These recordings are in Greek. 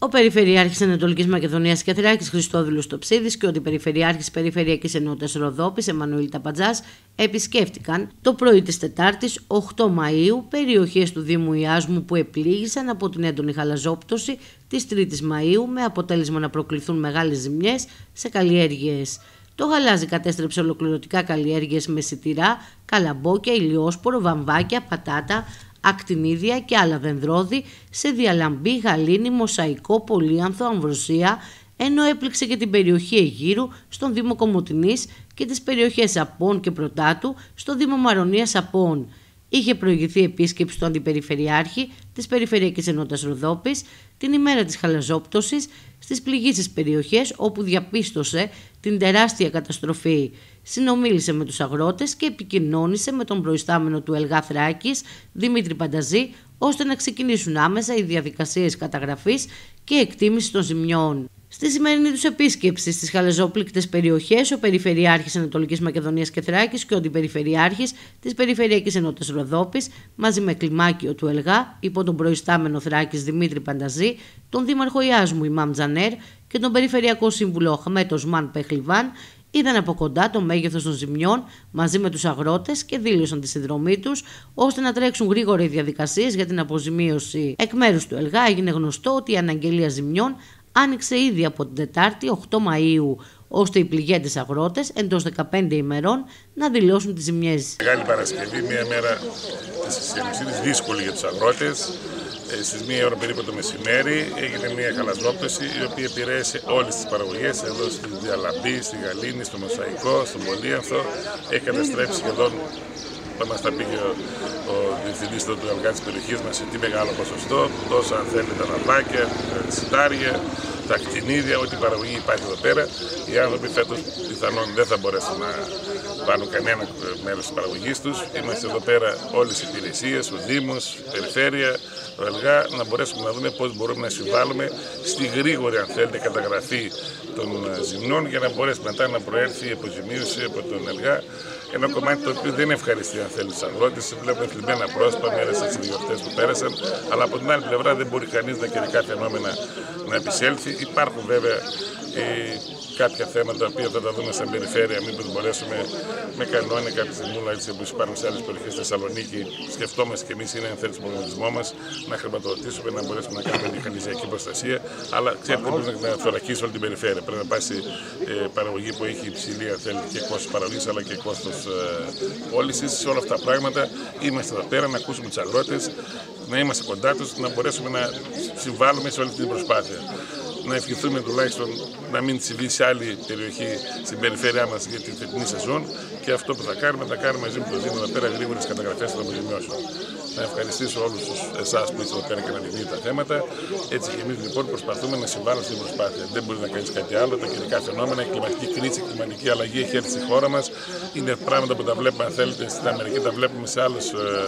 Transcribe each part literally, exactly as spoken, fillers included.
Ο Περιφερειάρχης Ανατολικής Μακεδονίας και Θράκης Χριστόδουλος Τοψίδης και ο Αντιπεριφερειάρχης Περιφερειακής Ενότητας Ροδόπης Εμμανουήλ Ταπατζάς επισκέφτηκαν το πρωί της Τετάρτης οκτώ Μαΐου περιοχές του Δήμου Ιάσμου που επλήγησαν από την έντονη χαλαζόπτωση της τρίτης Μαΐου με αποτέλεσμα να προκληθούν μεγάλες ζημιές σε καλλιέργειες. Το γαλάζι κατέστρεψε ολοκληρωτικά καλλιέργειες με σιτηρά, καλαμπόκια, ηλιόσπορο, βαμβάκια, πατάτα, ακτινίδια και άλλα δενδρώδη σε Διαλαμπή, Γαλήνη, Μοσαϊκό, Πολύανθο, Αμβροσία, ενώ έπληξε και την περιοχή Αιγύρου στον Δήμο Κομοτηνής και τις περιοχές Απών και Πρωτάτου στο Δήμο Μαρονίας Απών. Είχε προηγηθεί επίσκεψη του Αντιπεριφερειάρχη της Περιφερειακής Ενότητας Ροδόπης την ημέρα της χαλαζόπτωσης στις πληγήσεις περιοχές όπου διαπίστωσε την τεράστια καταστροφή. Συνομίλησε με τους αγρότες και επικοινώνησε με τον προϊστάμενο του ΕΛΓΑ Θράκης, Δημήτρη Πανταζή, ώστε να ξεκινήσουν άμεσα οι διαδικασίες καταγραφής και εκτίμησης των ζημιών. Στη σημερινή τους επίσκεψη στις χαλαζόπληκτες περιοχές, ο Περιφερειάρχης Ανατολικής Μακεδονίας και Θράκης και ο Αντιπεριφερειάρχης της Περιφερειακής Ενότητας Ροδόπης, μαζί με κλιμάκιο του ΕΛΓΑ, υπό τον προϊστάμενο Θράκης Δημήτρη Πανταζή, τον Δήμαρχο Ιάσμου Ιμάμ Τζανέρ και τον Περιφερειακό Σύμβουλο Αχμέτ Οσμάν Πεχλιβάν, είδαν από κοντά το μέγεθος των ζημιών μαζί με τους αγρότες και δήλωσαν τη συνδρομή τους ώστε να τρέξουν γρήγορα οι διαδικασίες για την αποζημίωση. Εκ μέρους του ΕΛΓΑ έγινε γνωστό ότι η αναγγελία ζημιών άνοιξε ήδη από την Τετάρτη οκτώ Μαΐου, ώστε οι πληγέντες αγρότες εντός δεκαπέντε ημερών να δηλώσουν τις ζημιές. Μεγάλη Παρασκευή, μια μέρα της Ιερουσαλήμ δύσκολη για τους αγρότες. Στις μία ώρα περίπου το μεσημέρι έγινε μια χαλαζόπτωση η οποία επηρέασε όλες τις παραγωγές εδώ στη Διαλαμπή, στη Γαλήνη, στο Μοσαϊκό, στον Πολύανθο. Έχει καταστρέψει σχεδόν, θα μας τα πει και ο, ο διευθυντής του ΕΛΓΑ της περιοχής μας, σε τι μεγάλο ποσοστό, τόσο αν θέλετε τα βαμβάκια, τα σιτάρια, τα ακτινίδια, ό,τι παραγωγή υπάρχει εδώ πέρα. Οι άνθρωποι φέτος πιθανόν δεν θα μπορέσουν να πάρουν κανένα μέρος της παραγωγής τους. Είμαστε εδώ πέρα όλες οι υπηρεσίες, ο Δήμος, η Περιφέρεια, ο ΕΛΓΑ, να μπορέσουμε να δούμε πώς μπορούμε να συμβάλλουμε στη γρήγορη, αν θέλετε, καταγραφή των ζημιών για να μπορέσει μετά να προέρθει η αποζημίωση από τον ΕΛΓΑ. Ένα κομμάτι το οποίο δεν ευχαριστεί, αν θέλει, τους αγρότες. Βλέπουμε θλιμμένα πρόσωπα, μέρες στις γιορτές που πέρασαν, αλλά από την άλλη πλευρά δεν μπορεί κανείς τα καιρικά φαινόμενα να επισέλθει. Υπάρχουν βέβαια ε, κάποια θέματα τα οποία θα τα δούμε σαν περιφέρεια, μήπως μπορέσουμε με κανόνια κάποια στιγμή, έτσι όπως υπάρχουν σε άλλες περιοχές στη Θεσσαλονίκη, σκεφτόμαστε και εμείς, είναι αν θέλει, στον προγραμματισμό μας, να χρηματοδοτήσουμε, να μπορέσουμε να κάνουμε μηχανizιακή προστασία. Αλλά ξέρετε, δεν μπορεί να θωρακίσει όλη την περιφέρεια. Πρέπει να πάει σε ε, παραγωγή που έχει υψηλή, αν θέλει, και κόστος παραγωγής αλλά και κόστος ε, πώλησης. Σε όλα αυτά τα πράγματα είμαστε εδώ πέρα να ακούσουμε τους αγρότες, να είμαστε κοντά τους, να μπορέσουμε να συμβάλλουμε σε όλη αυτή την προσπάθεια. Να ευχηθούμε τουλάχιστον να μην συμβεί σε άλλη περιοχή στην περιφέρειά μας για την φετινή σεζόν και αυτό που θα κάνουμε, θα κάνουμε μαζί με το Δήμο εδώ πέρα γρήγορες καταγραφές των αποζημιώσεων. Να ευχαριστήσω όλους εσάς που είστε εδώ πέρα και να δείτε τα θέματα. Έτσι και εμείς λοιπόν προσπαθούμε να συμβάλλουμε στην προσπάθεια. Δεν μπορεί να κάνει κάτι άλλο. Τα καιρικά φαινόμενα, η κλιματική κρίση, η κλιματική αλλαγή έχει έρθει στη χώρα μας. Είναι πράγματα που τα βλέπουμε, αν θέλετε, στην Αμερική, τα βλέπουμε σε άλλους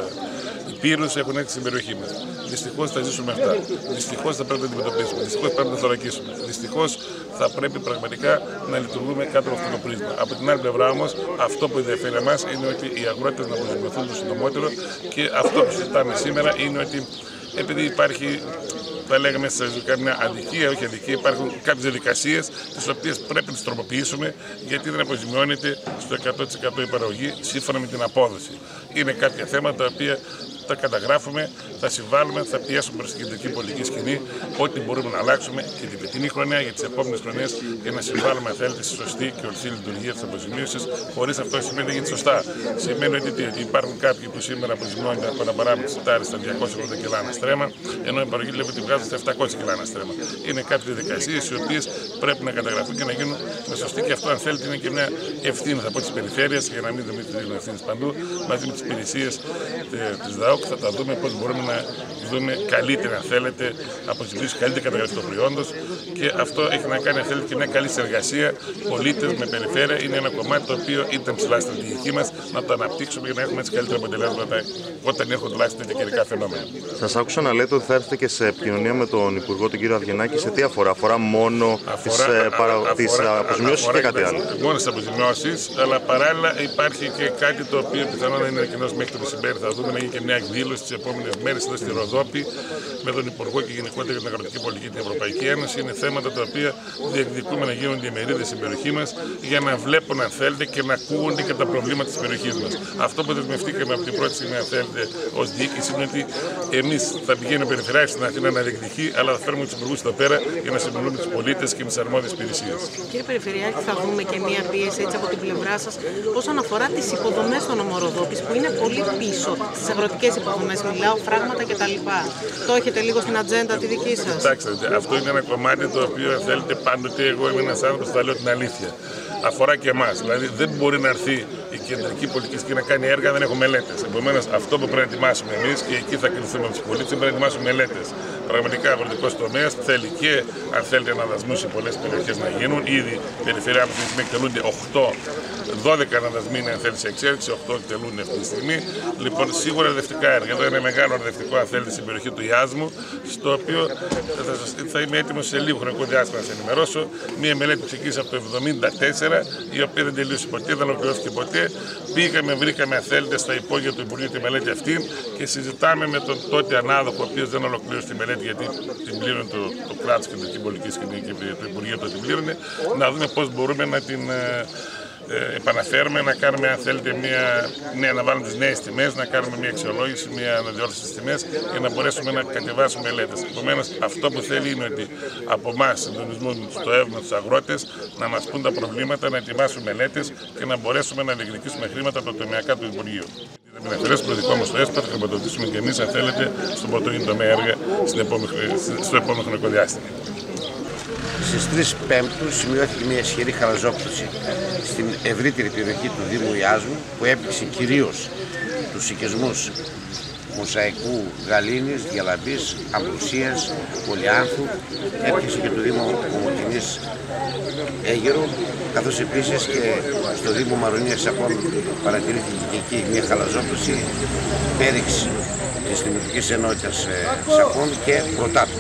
ε, υπήρους, έχουν έρθει στην περιοχή μας. Δυστυχώς θα ζήσουμε αυτά. Δυστυχώς θα πρέπει να αντιμετωπίσουμε. Δυστυχώς πρέπει να θωρακίσουμε. Δυστυχώς θα πρέπει πραγματικά να λειτουργούμε κάτω από αυτό το πρίσμα. Από την άλλη πλευρά όμως, αυτό που ενδιαφέρει εμάς είναι ότι οι αγρότες να αποζημιωθούν το συντομότερο και αυτό που συζητάμε σήμερα είναι ότι επειδή υπάρχει, θα λέγαμε στα ζωικά, μια αδικία, όχι αδικία, υπάρχουν κάποιες διαδικασίες τις οποίες πρέπει να τις τροποποιήσουμε γιατί δεν αποζημιώνεται στο εκατό τοις εκατό η παραγωγή σύμφωνα με την απόδοση. Είναι κάποια θέματα τα οποία τα καταγράφουμε, θα συμβάλλουμε, θα πιέσουμε προς την κεντρική πολιτική σκηνή ό,τι μπορούμε να αλλάξουμε και την φετινή χρονιά για τις επόμενες χρονιές για να συμβάλλουμε, αν θέλετε, στη σωστή και ορθή λειτουργία της αποζημίωσης. Χωρίς αυτό σημαίνει ότι γίνεται σωστά. Σημαίνει ότι υπάρχουν κάποιοι που σήμερα αποζημιώνονται από ένα παράδειγμα της τάρης στα διακόσια ογδόντα κιλά ένα στρέμμα, ενώ η παραγωγή λέει ότι βγάζουν στα επτακόσια κιλά ένα στρέμμα. Είναι κάποιες διαδικασίες οι οποίες πρέπει να καταγραφούν και να γίνουν με σωστή και αυτό, αν θέλετε, είναι και μια ευθύνη από τις περιφέρειες για να μην δίνουμε ευθύνες παντού μαζί με τις υπηρεσίες της ΔΑΟΚ. Θα τα δούμε πώς μπορούμε να δούμε καλύτερα, αν θέλετε, αποζημίωση, καλύτερη καταγραφή του προϊόντος και αυτό έχει να κάνει, αν θέλετε, και μια καλή συνεργασία πολίτες με περιφέρεια. Είναι ένα κομμάτι το οποίο ήταν ψηλά στη στρατηγική μας να το αναπτύξουμε για να έχουμε έτσι καλύτερα αποτελέσματα όταν έχουν τουλάχιστον τέτοια καιρικά φαινόμενα. Σας άκουσα να λέτε ότι θα έρθετε και σε επικοινωνία με τον Υπουργό, τον κύριο Αβγενάκη, σε τι αφορά, αφορά μόνο τις αποζημιώσεις και κάτι άλλο. Μόνο τις αποζημιώσεις, αλλά παράλληλα υπάρχει και κάτι το οποίο πιθανόν είναι κοινώς μέχρι το μεσημέρι. Θα δούμε να γίνει και μια εκδήλωση τις επόμενες μέρες εδώ στη Ροδόπη με τον Υπουργό και γενικότερα για την αγροτική πολιτική την Ευρωπαϊκή Ένωση. Είναι θέματα τα οποία διεκδικούμε να γίνονται ημερίδες στην περιοχή μας για να βλέπουν, αν θέλετε, και να ακούγονται και τα προβλήματα της περιοχής μας. Αυτό που δεσμευτήκαμε από την πρώτη στιγμή, αν θέλετε, ως διοίκηση είναι ότι εμείς θα πηγαίνουμε περιφερειάρχης στην Αθήνα να διεκδικεί, αλλά θα φέρουμε τους υπουργούς εδώ πέρα για να συμπληρώνουμε τους πολίτες και τις αρμόδιες υπηρεσίες. Κύριε Περιφερειάρχη, θα δούμε και μία πίεση έτσι από την πλευρά σας όσον αφορά τις υποδομές των Ομοροδόπης που είναι πολύ πίσω στις αγροτικές υποδομές. Μιλάω, φράγματα κτλ. Το έχετε λίγο στην ατζέντα τη δική σας? Κοιτάξτε, αυτό είναι ένα κομμάτι το οποίο, αν θέλετε, πάντοτε εγώ είμαι ένας άνθρωπος που θα λέω την αλήθεια. Αφορά και εμάς. Δηλαδή, δεν μπορεί να έρθει η κεντρική πολιτική και να κάνει έργα, δεν έχουμε μελέτες. Επομένως, αυτό που πρέπει να ετοιμάσουμε εμείς και εκεί θα κρυθούμε από τους πολίτες, πρέπει να ετοιμάσουμε μελέτες. Πραγματικά, αγροτικός τομέας θέλει και, αν θέλετε, αναδασμούς σε πολλές περιοχές να γίνουν. Ήδη περιφερειακά αυτή τη στιγμή εκτελούνται οκτώ, δώδεκα αναδασμοί, αν θέλετε, σε εξέλιξη, οκτώ εκτελούνται αυτή τη στιγμή. Λοιπόν, σίγουρα ερευνητικά έργα. Εδώ είναι μεγάλο ερευνητικό, αν θέλετε, στην περιοχή του Ιάσμου, στο οποίο θα, θα είμαι έτοιμος σε λίγο χρονικό διάστημα να σας ενημερώσω. Μία μελέτη που ξεκίνησε από το εβδομήντα τέσσερα, η οποία δεν τελείωσε ποτέ, δεν ολοκληρώθηκε ποτέ. Πήγαμε, βρήκαμε, αν θέλετε, στα υπόγεια του Υπουργείου τη μελέτη αυτή και συζητάμε με τον τότε ανάδοχο, ο οποίος δεν ολοκλήρωσε τη μελέτη γιατί την πλήρωνε το, το κράτος και την πολιτική σκηνή και το Υπουργείο το την πλήρωνε, να δούμε πώς μπορούμε να την ε, επαναφέρουμε, να κάνουμε, αν θέλετε, μια, ναι, να βάλουμε τις νέες τιμές, να κάνουμε μια αξιολόγηση, μια αναδιόρθωση στις τιμές και να μπορέσουμε να κατεβάσουμε μελέτες. Επομένως, αυτό που θέλει είναι ότι από εμάς συντονισμούν στο εύμα τους αγρότες να μας πούν τα προβλήματα, να ετοιμάσουμε μελέτες και να μπορέσουμε να διεκδικήσουμε χρήματα από το τομεακά του Υπουργείου. Να αφαιρέσουμε το δικό μας το έσπατο, θα χρηματοδοτήσουμε και εμείς, αν θέλετε, στον πρωτογενή τομέα έργα στο επόμενο χρονικό διάστημα. Στις τρεις Πέμπτου σημειώθηκε μια ισχυρή χαλαζόπτωση στην ευρύτερη περιοχή του Δήμου Ιάσμου που έπληξε κυρίως τους οικισμούς Μοσαϊκού, Γαλήνης, Διαλαμπής, Αμπρουσίας, Πολυάνθου, έπιασε και το Δήμο Κομωτινής Αίγυρου, καθώς επίσης και στο Δήμο Μαρονίας Σακών παρατηρήθηκε και εκεί μια χαλαζόπτωση, πέριξη της Δημοτικής Ενότητας Σακών και Πρωτάτου.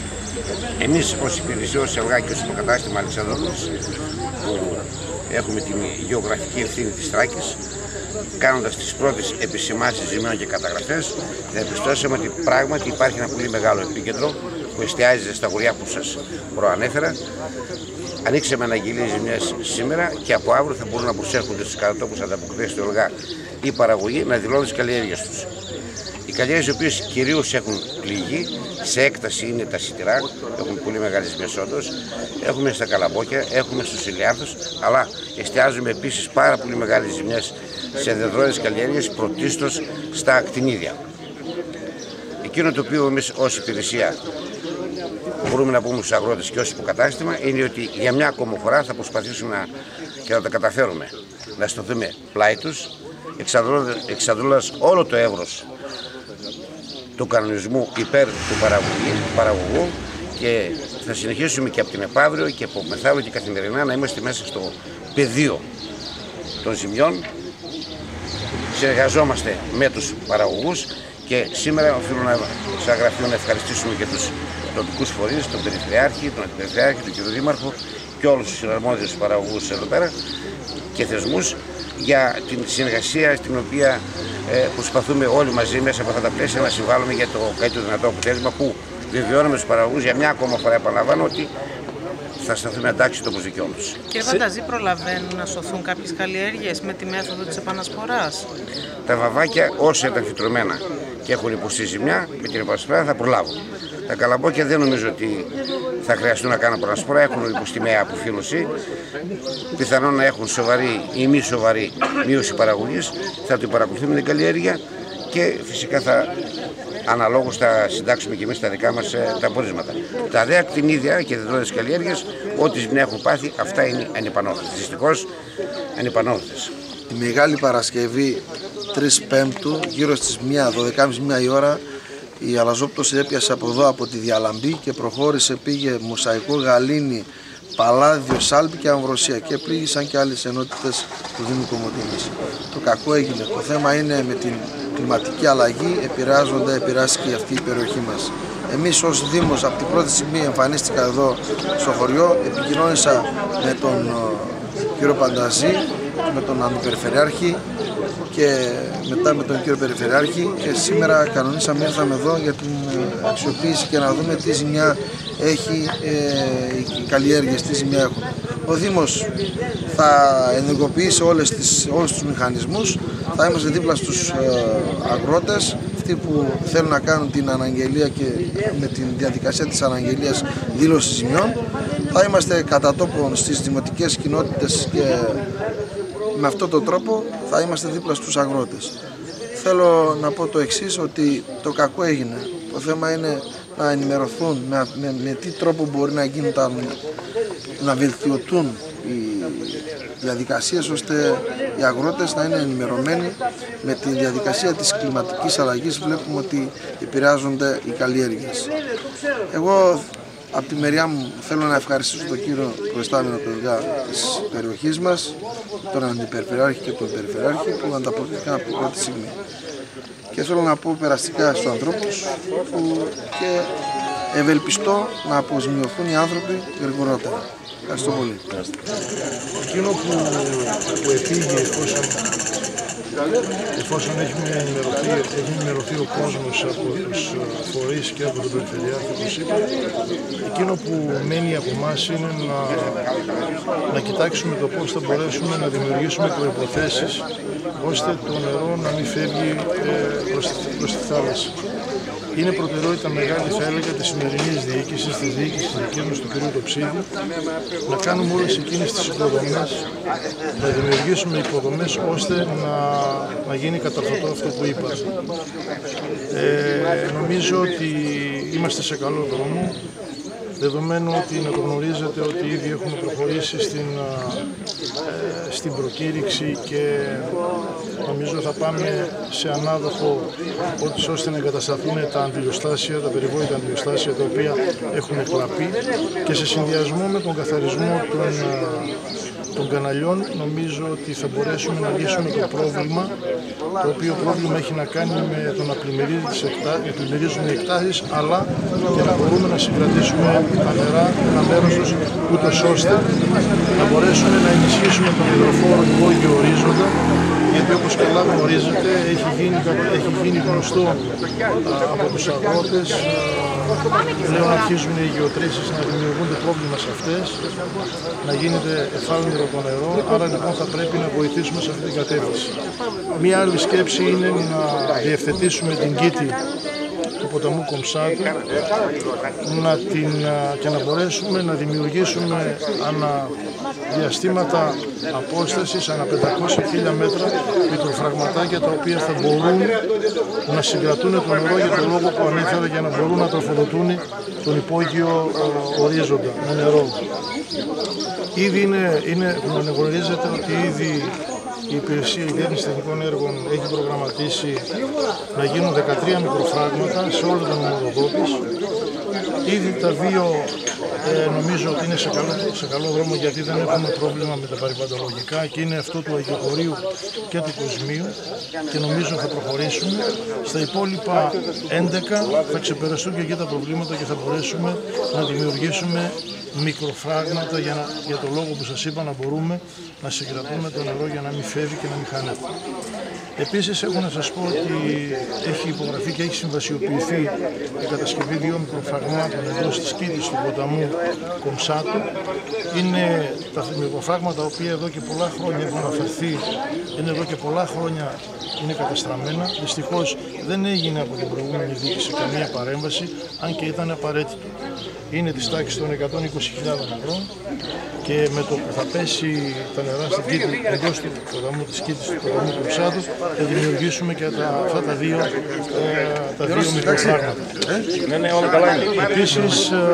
Εμείς ως υπηρεσία, ως ΕΛΓΑ και ως υποκατάστημα Αλεξανδρούπολης που έχουμε την γεωγραφική ευθύνη της Θράκης, κάνοντας τις πρώτες επισημάνσεις ζημιών και καταγραφές, διαπιστώσαμε ότι πράγματι υπάρχει ένα πολύ μεγάλο επίκεντρο που εστιάζεται στα χωριά που σας προανέφερα. Ανοίξαμε αναγγελίες ζημιές σήμερα και από αύριο θα μπορούν να προσέρχονται στους κατατόπους ανταποκριθές του ΕΛΓΑ ή παραγωγή να δηλώνουν τις καλλιέργειες τους. Οι καλλιέργειες οι οποίες κυρίως έχουν πληγεί, σε έκταση είναι τα σιτηρά, έχουν πολύ μεγάλες ζημιές όντως, έχουμε στα καλαμπόκια, έχουμε στους ηλιάρθους, αλλά εστιάζουμε επίσης πάρα πολύ μεγάλες ζημιές σε δεδρόιδες καλλιέργειες, πρωτίστως στα ακτινίδια. Εκείνο το οποίο εμείς ως υπηρεσία μπορούμε να πούμε στους αγρότες και ως υποκατάστημα είναι ότι για μια ακόμα φορά θα προσπαθήσουμε να, και θα τα καταφέρουμε να σταθούμε πλάι τους, εξαντλώντας όλο το εύρος του κανονισμού υπέρ του παραγωγού και θα συνεχίσουμε και από την επαύριο και από μεθαύριο και καθημερινά να είμαστε μέσα στο πεδίο των ζημιών. Συνεργαζόμαστε με τους παραγωγούς και σήμερα οφείλω να, σαν γραφείο, να ευχαριστήσουμε και τους τοπικούς φορείς, τον Περιφερειάρχη, τον Αντιπεριφερειάρχη, τον κύριο Δήμαρχο και όλους τους συναρμόδιους παραγωγούς εδώ πέρα και θεσμούς για την συνεργασία στην οποία ε, προσπαθούμε όλοι μαζί μέσα από αυτά τα πλαίσια να συμβάλλουμε για το καλύτερο δυνατό αποτέλεσμα που βεβαιώνουμε στους παραγωγούς για μια ακόμα φορά, επαναλαμβάνω, ότι θα σταθούμε εντάξει το προσδικιών τους. Κύριε Βανταζή, προλαβαίνουν να σωθούν κάποιες καλλιέργειες με τη μέθοδο της επανασποράς? Τα βαβάκια όσα ήταν φυτρωμένα και έχουν υποστεί ζημιά, με την επανασπορά θα προλάβουν. Τα καλαμπόκια δεν νομίζω ότι θα χρειαστούν να κάνουν επανασπορά, έχουν υποστεί με αποφύλωση. Πιθανόν να έχουν σοβαρή ή μη σοβαρή μείωση παραγωγής, θα την παρακολουθούμε την καλλιέργεια και φυσικά θα αναλόγως θα συντάξουμε και εμείς τα δικά μας τα πορίσματα. Τα δε ακτινίδια και δεδρόιδες καλλιέργειες, ό,τι ζημιά έχουν πάθει, αυτά είναι ανυπανόρθωτες. Δυστυχώς ανυπανόρθωτες. Τη Μεγάλη Παρασκευή τρεις Πέμπτου, γύρω στις δώδεκα και μισή η ώρα, η αλαζόπτωση έπιασε από εδώ από τη Διαλαμπή και προχώρησε, πήγε Μοσαϊκό, Γαλήνη, Παλάδιο, Σάλπη και Αμβροσία και πλήγησαν και άλλες ενότητες του Δήμου Κομωτινής. Το κακό έγινε. Το θέμα είναι με την κλιματική αλλαγή επηρεάζονται, επηρεάζει και αυτή η περιοχή μας. Εμείς ως Δήμος από την πρώτη στιγμή εμφανίστηκα εδώ στο χωριό, επικοινώνησα με τον κύριο Πανταζή, με τον Αντιπεριφερειάρχη και μετά με τον κύριο Περιφερειάρχη και σήμερα κανονίσαμε, ήρθαμε εδώ για την αξιοποίηση και να δούμε τι ζημιά έχει ε, οι καλλιέργειες, τι ζημιά έχουν. Ο Δήμος θα ενεργοποιήσει όλες τις, όλους τους μηχανισμούς, θα είμαστε δίπλα στους ε, αγρότες, αυτοί που θέλουν να κάνουν την αναγγελία και με τη διαδικασία της αναγγελίας δήλωσης ζημιών. Θα είμαστε κατά τόπον στις δημοτικές κοινότητες και με αυτόν τον τρόπο θα είμαστε δίπλα στους αγρότες. Θέλω να πω το εξής, ότι το κακό έγινε. Το θέμα είναι να ενημερωθούν με, με, με τι τρόπο μπορεί να γίνουν τα, να βελτιωθούν οι διαδικασίες ώστε οι αγρότες να είναι ενημερωμένοι. Με τη διαδικασία της κλιματικής αλλαγής βλέπουμε ότι επηρεάζονται οι καλλιέργειες. Εγώ από τη μεριά μου θέλω να ευχαριστήσω τον κύριο προϊστάμενο παιδιά της περιοχής μας, τον Αντιπεριφερειάρχη και τον Περιφερειάρχη που ανταποκρίθηκαν από την πρώτη στιγμή. Και θέλω να πω περαστικά στους ανθρώπους που και ευελπιστώ να αποζημιωθούν οι άνθρωποι γρηγορότερα. Ευχαριστώ πολύ. Εκείνο που, που επήγε εφόσον, εφόσον έχουμε ενημερωθεί, έχει ενημερωθεί ο κόσμος από τους φορείς και από τον Περιφερειάρχη, όπως είπα, εκείνο που μένει από εμάς είναι να, να κοιτάξουμε το πώς θα μπορέσουμε να δημιουργήσουμε προϋποθέσεις ώστε το νερό να μην φεύγει ε, προς, προς τη θάλασσα. Είναι προτεραιότητα μεγάλη, θα έλεγα, της σημερινής διοίκησης, της διοίκησης δικής μας του κ. Τοψίδη, να κάνουμε όλες εκείνες τις υποδομές, να δημιουργήσουμε υποδομές ώστε να, να γίνει καταρθωτό αυτό που είπα. Ε, νομίζω ότι είμαστε σε καλό δρόμο, δεδομένου ότι να το γνωρίζετε ότι ήδη έχουμε προχωρήσει στην, ε, στην προκήρυξη και νομίζω θα πάμε σε ανάδοχο ώστε να εγκατασταθούν τα αντιλιοστάσια, τα περιβόητα αντιλιοστάσια τα οποία έχουν κλαπεί και σε συνδυασμό με τον καθαρισμό των, των καναλιών νομίζω ότι θα μπορέσουμε να λύσουμε το πρόβλημα, το οποίο πρόβλημα έχει να κάνει με το να πλημμυρίζουν οι εκτάσεις, αλλά και να μπορούμε να συγκρατήσουμε τα νερά ένα μέρος τους, ούτως ώστε να μπορέσουμε να ενισχύσουμε τον υδροφόρο υπόγειο ορίζοντα, γιατί όπως καλά γνωρίζετε έχει γίνει, έχει γίνει γνωστό α, από τους αγρότες, πλέον αρχίζουν οι γεωτρήσεις να δημιουργούνται πρόβλημα σε αυτές, να γίνεται εφάλνηρο το νερό, άρα λοιπόν θα πρέπει να βοηθήσουμε σε αυτή την κατεύθυνση. Μία άλλη σκέψη είναι να διευθετήσουμε την κήτη του ποταμού Κομψάτου να την, και να μπορέσουμε να δημιουργήσουμε ανα διαστήματα απόστασης ανά πεντακόσια χίλια μέτρα μικροφραγματάκια τα οποία θα μπορούν να συγκρατούν το νερό για τον λόγο που ανέφερα, για να μπορούν να τροφοδοτούν τον υπόγειο ορίζοντα με νερό. Ήδη είναι, είναι γνωρίζετε ότι ήδη η Υπηρεσία Διεύθυνσης Τεχνικών Έργων έχει προγραμματίσει να γίνουν δεκατρία μικροφράγματα σε όλο τον Ομοροδόπης. Ήδη τα δύο ε, νομίζω ότι είναι σε καλό, σε καλό δρόμο, γιατί δεν έχουμε πρόβλημα με τα περιβαλλοντολογικά και είναι αυτό του Αγιοχωρίου και του Κοσμίου και νομίζω θα προχωρήσουμε. Στα υπόλοιπα έντεκα θα ξεπεραστούν και εκεί τα προβλήματα και θα μπορέσουμε να δημιουργήσουμε μικροφράγματα για, να, για το λόγο που σας είπα, να μπορούμε να συγκρατούμε το νερό για να μην φεύγει και να μην χάνεται. Επίσης έχω να σας πω ότι έχει υπογραφεί και έχει συμβασιοποιηθεί η κατασκευή δύο μικροφραγμάτων εντός της κήτης του ποταμού Κομψάτου. Είναι τα μικροφράγματα τα οποία εδώ και πολλά χρόνια έχουν αναφερθεί, είναι εδώ και πολλά χρόνια είναι καταστραμμένα. Δυστυχώς δεν έγινε από την προηγούμενη διοίκηση καμία παρέμβαση, αν και ήταν απαραίτητο. Είναι της τάξης των εκατόν είκοσι χιλιάδες ευρώ και με το που θα πέσει τα νερά στην κήτη εντός του ποταμού, της κήτης του ποταμού Κομψάτου, θα δημιουργήσουμε και τα, αυτά τα δύο, ε, τα δύο μικροφράγματα. Ναι, ναι, όλα καλά είναι. Επίσης,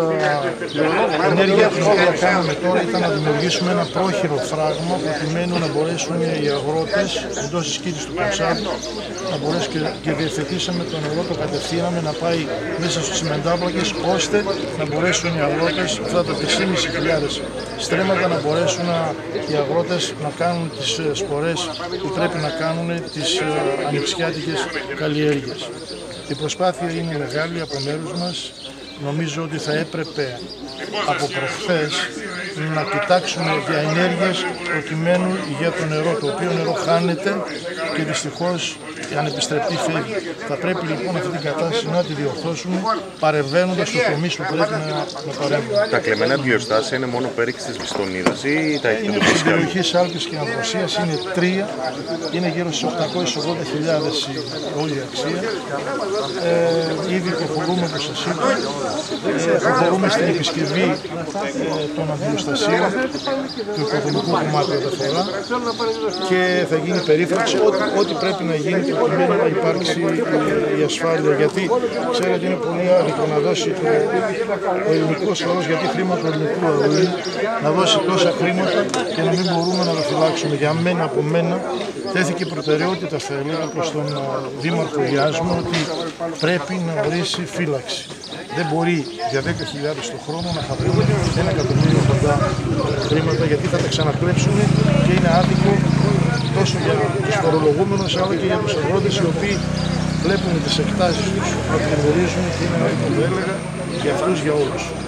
η ενέργεια την οποία κάναμε τώρα ήταν να δημιουργήσουμε ένα πρόχειρο φράγμα προκειμένου να μπορέσουν οι αγρότες εντός της κήτης του Κομψάτου να μπορέσουν και, και διευθετήσαμε το νερό, το κατευθύναμε να πάει μέσα στους τσιμεντάπλακες, ώστε να μπορέσουν οι αγρότες αυτά τα τρεις χιλιάδες στρέμματα να μπορέσουν να, οι αγρότες να κάνουν τις σπορές που πρέπει να κάνουν τις ανοιξιάτικες καλλιέργειες. Η προσπάθεια είναι μεγάλη από μέρους μας. νομίζω ότι θα έπρεπε από προχθές να κοιτάξουμε για ενέργειες προκειμένου για το νερό, το οποίο νερό χάνεται και δυστυχώς η ανεπιστρεπτή φεύγει. Θα πρέπει λοιπόν αυτή την κατάσταση να τη διορθώσουμε παρεμβαίνοντας στους τομείς που πρέπει να, να παρέμβουμε. Τα κλεμμένα αντιλιοστάσια είναι μόνο πέριξ της Βιστονίδας ή τα έχετε Είναι στην περιοχή Σάλπης και Αμβροσίας, είναι τρία, είναι γύρω στις οκτακόσιες ογδόντα χιλιάδες η όλη αξία. Ε, ήδη προχωρούμε, όπως σας είπα, ε, προχωρούμε στην επισκευή ε, των αντιλιοστασίων, του οικοδομικού κομμάτου εδώ φορά και θα γίνει περίφραξη ό,τι πρέπει να γίνει προκειμένου να υπάρξει η ασφάλεια. Γιατί ξέρετε είναι πολύ άδικο να δώσει το, ο ελληνικός λαός, γιατί χρήμα του ελληνικού λαού να δώσει τόσα χρήματα και να μην μπορούμε να τα φυλάξουμε. Για μένα, από μένα, τέθηκε προτεραιότητα, θα έλεγα, προς τον Δήμαρχο Ιάσμου ότι πρέπει να ορίσει φύλαξη. Δεν μπορεί για δέκα χιλιάδες το χρόνο να χαθούμε ένα εκατομμύριο κοντά χρήματα, γιατί θα τα ξανακλέψουν και είναι άδικο τόσο για τους φορολογούμενους αλλά και για τους αγρότες οι οποίοι βλέπουν τις εκτάσεις τους να πλημμυρίζουν και είναι άδικο, το έλεγα, για αυτούς για όλους.